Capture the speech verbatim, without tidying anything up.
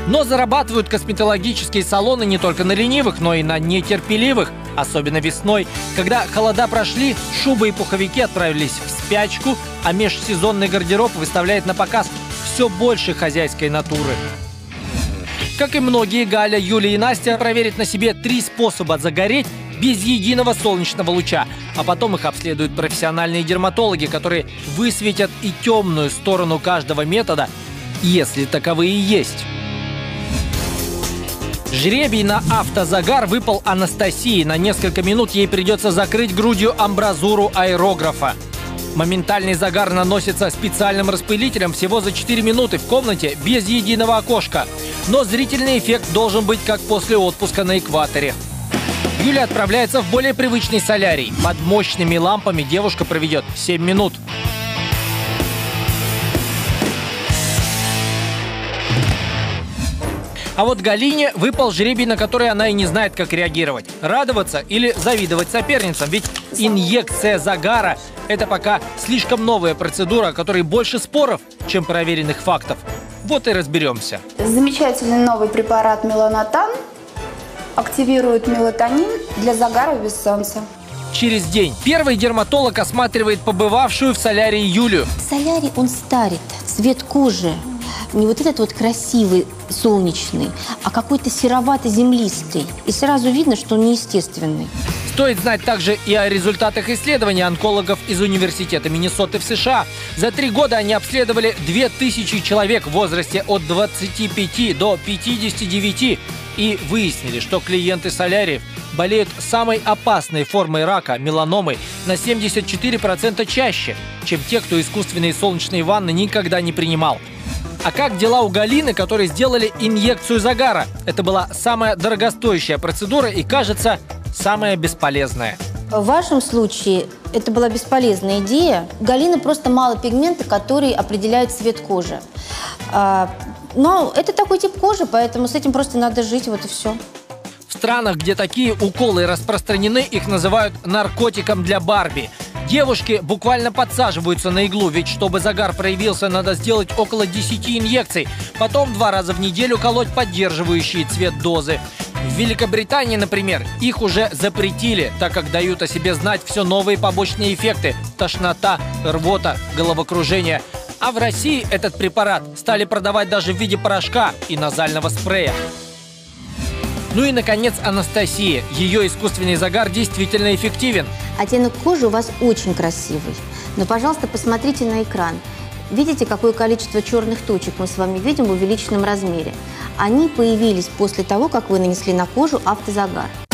Но зарабатывают косметологические салоны не только на ленивых, но и на нетерпеливых. Особенно весной, когда холода прошли, шубы и пуховики отправились в спячку, а межсезонный гардероб выставляет на показ все больше хозяйской натуры. Как и многие, Галя, Юля и Настя проверят на себе три способа загореть без единого солнечного луча. А потом их обследуют профессиональные дерматологи, которые высветят и темную сторону каждого метода, если таковые есть. Жребий на автозагар выпал Анастасии. На несколько минут ей придется закрыть грудью амбразуру аэрографа. Моментальный загар наносится специальным распылителем всего за четыре минуты в комнате без единого окошка. Но зрительный эффект должен быть как после отпуска на экваторе. Юля отправляется в более привычный солярий. Под мощными лампами девушка проведет семь минут. А вот Галине выпал жребий, на который она и не знает, как реагировать. Радоваться или завидовать соперницам. Ведь инъекция загара – это пока слишком новая процедура, о которой больше споров, чем проверенных фактов. Вот и разберемся. Замечательный новый препарат меланотан активирует мелатонин для загара без солнца. Через день первый дерматолог осматривает побывавшую в солярии Юлю. Солярий, он старит, цвет кожи. Не вот этот вот красивый, солнечный, а какой-то серовато-землистый. И сразу видно, что он неестественный. Стоит знать также и о результатах исследований онкологов из Университета Миннесоты в США. За три года они обследовали две тысячи человек в возрасте от двадцати пяти до пятидесяти девяти и выяснили, что клиенты соляриев болеют самой опасной формой рака – меланомой на семьдесят четыре процента чаще, чем те, кто искусственные солнечные ванны никогда не принимал. А как дела у Галины, которые сделали инъекцию загара? Это была самая дорогостоящая процедура и, кажется, самая бесполезная. В вашем случае это была бесполезная идея. У Галины просто мало пигмента, который определяет цвет кожи. А, но это такой тип кожи, поэтому с этим просто надо жить, вот и все. В странах, где такие уколы распространены, их называют наркотиком для Барби. Девушки буквально подсаживаются на иглу, ведь чтобы загар проявился, надо сделать около десяти инъекций. Потом два раза в неделю колоть поддерживающие цвет дозы. В Великобритании, например, их уже запретили, так как дают о себе знать все новые побочные эффекты – тошнота, рвота, головокружение. А в России этот препарат стали продавать даже в виде порошка и назального спрея. Ну и, наконец, Анастасия. Ее искусственный загар действительно эффективен. Оттенок кожи у вас очень красивый. Но, пожалуйста, посмотрите на экран. Видите, какое количество черных точек мы с вами видим в увеличенном размере? Они появились после того, как вы нанесли на кожу автозагар.